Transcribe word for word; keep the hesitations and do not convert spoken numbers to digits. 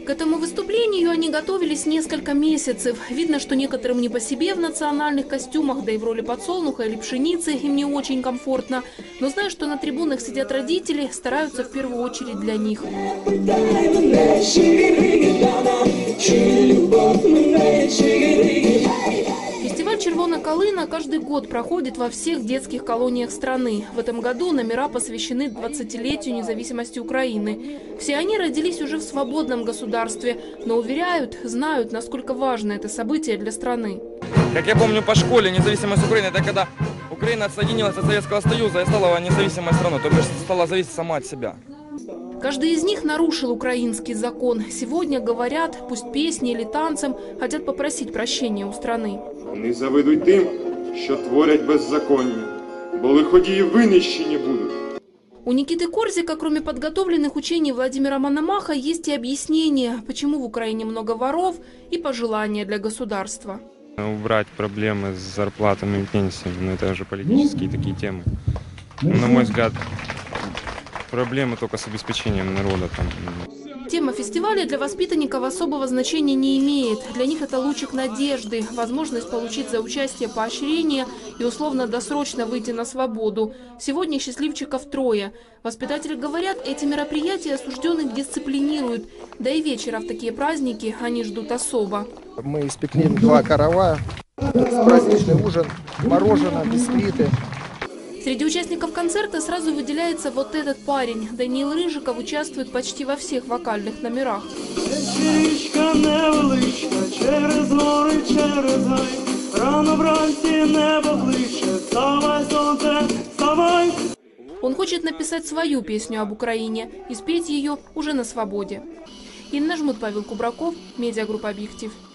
К этому выступлению они готовились несколько месяцев. Видно, что некоторым не по себе в национальных костюмах, да и в роли подсолнуха или пшеницы им не очень комфортно. Но зная, что на трибунах сидят родители, стараются в первую очередь для них. Фестиваль «Червона калина» каждый год проходит во всех детских колониях страны. В этом году номера посвящены двадцатилетию независимости Украины. Все они родились уже в свободном государстве, но уверяют, знают, насколько важно это событие для страны. Как я помню по школе, независимость Украины – это когда Украина отсоединилась от Советского Союза и стала независимой страной, то есть стала зависеть сама от себя. Каждый из них нарушил украинский закон. Сегодня говорят, пусть песни или танцем, хотят попросить прощения у страны. Вони завидують тим, що творять беззаконня, бо лиходії винищені будуть. У Никиты Корзика, кроме подготовленных учений Владимира Мономаха, есть и объяснение, почему в Украине много воров, и пожелания для государства. Убрать проблемы с зарплатами и пенсиями, но это уже политические такие темы. Но, на мой взгляд, проблемы только с обеспечением народа. Там. Тема фестиваля для воспитанников особого значения не имеет. Для них это лучик надежды, возможность получить за участие поощрение и условно-досрочно выйти на свободу. Сегодня счастливчиков трое. Воспитатели говорят, эти мероприятия осужденных дисциплинируют. Да и вечера в такие праздники они ждут особо. Мы испекли два каравая, праздничный ужин, мороженое, бисквиты. Среди участников концерта сразу выделяется вот этот парень. Даниил Рыжиков участвует почти во всех вокальных номерах. Он хочет написать свою песню об Украине и спеть ее уже на свободе. Инна Жмут, Павел Кубраков, медиагруппа «Объектив».